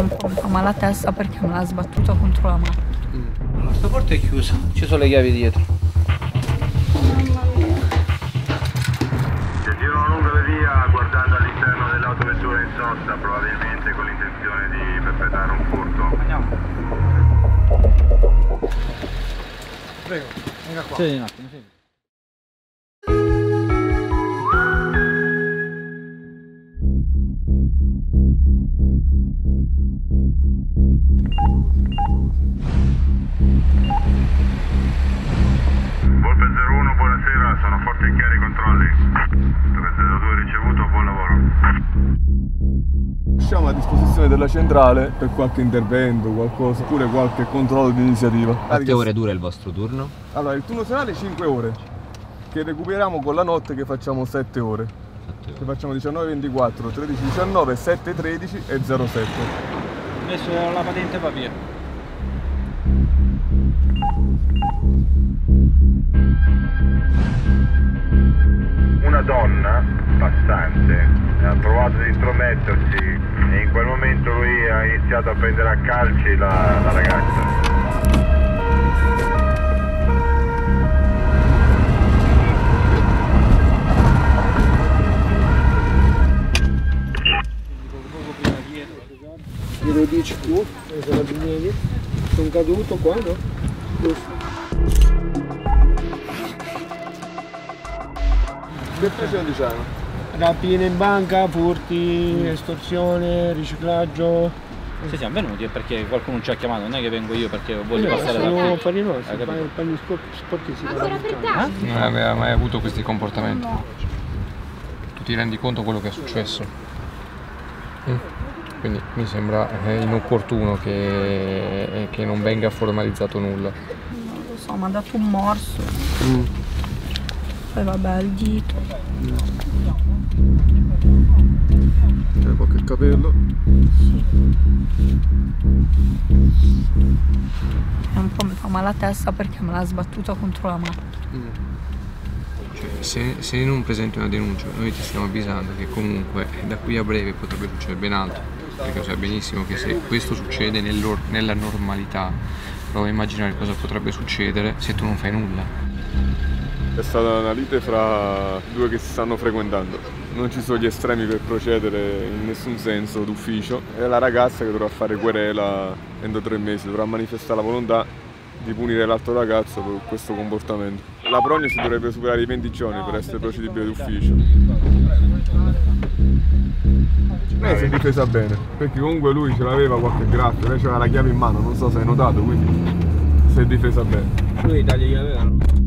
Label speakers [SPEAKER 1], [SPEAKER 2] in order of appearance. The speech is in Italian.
[SPEAKER 1] un po' mi fa male la testa perché me l'ha sbattuta contro la macchina.
[SPEAKER 2] Questa porta è chiusa, ci sono le chiavi dietro.
[SPEAKER 3] Si girano lungo la via guardando all'interno dell'autovettura in sosta, probabilmente con l'intenzione di perpetrare un furto.
[SPEAKER 2] Andiamo.
[SPEAKER 4] Prego, venga qua.
[SPEAKER 2] Sì, un attimo, sì.
[SPEAKER 3] Volpe 01, buonasera, sono forti e chiari i controlli. Dove 02 ricevuto, buon lavoro.
[SPEAKER 5] Siamo a disposizione della centrale per qualche intervento, qualcosa, oppure qualche controllo di iniziativa.
[SPEAKER 6] Quante ore dura il vostro turno?
[SPEAKER 5] Allora, il turno serale è 5 ore, che recuperiamo con la notte che facciamo 7 ore. Che facciamo 19-24, 13-19, 7-13 e 07.
[SPEAKER 2] Adesso la patente papier.
[SPEAKER 3] Una donna passante ha provato ad intromettersi e in quel momento lui ha iniziato a prendere a calci la ragazza.
[SPEAKER 4] Glielo dici tu, ai carabinieri? Sono caduto qua, no? Giusto.
[SPEAKER 5] Che facciamo diciamo?
[SPEAKER 4] Rapine in banca, furti, estorsione, riciclaggio.
[SPEAKER 2] Se siamo venuti è perché qualcuno ci ha chiamato, non è che vengo io perché voglio passare da
[SPEAKER 4] Sono
[SPEAKER 2] qui.
[SPEAKER 4] affari nostri, fanno sporchi si fanno.
[SPEAKER 6] Non aveva mai avuto questi comportamenti? Tu ti rendi conto quello che è successo? Quindi mi sembra inopportuno che non venga formalizzato nulla.
[SPEAKER 1] Non lo so, mi ha dato un morso. Poi vabbè, il dito.
[SPEAKER 5] C'è qualche capello.
[SPEAKER 1] Sì. E un po' mi fa male la testa perché me l'ha sbattuta contro la macchina.
[SPEAKER 6] Cioè, se non presenti una denuncia, noi ti stiamo avvisando che comunque da qui a breve potrebbe succedere ben altro. Perché lo sai benissimo che se questo succede nella normalità, prova a immaginare cosa potrebbe succedere se tu non fai nulla.
[SPEAKER 5] È stata una lite fra due che si stanno frequentando. Non ci sono gli estremi per procedere in nessun senso d'ufficio. È la ragazza che dovrà fare querela entro 3 mesi, dovrà manifestare la volontà di punire l'altro ragazzo per questo comportamento. La prognosi dovrebbe superare i 20 giorni per essere procedibile d'ufficio. Lei si è difesa bene, perché comunque lui ce l'aveva qualche graffio, lei aveva la chiave in mano, non so se hai notato, quindi si è difesa bene.
[SPEAKER 4] Lui dagli avevano.